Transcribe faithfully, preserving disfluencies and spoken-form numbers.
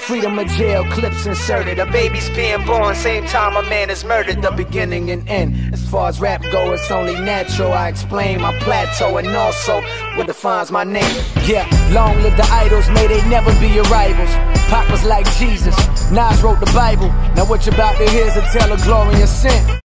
Freedom of jail, clips inserted. A baby's being born, same time a man is murdered. The beginning and end. As far as rap go, it's only natural. I explain my plateau and also what defines my name. Yeah, long live the idols, may they never be your rivals. Pop was like Jesus, Nas wrote the Bible. Now what you about to hear is a tale of glory and sin.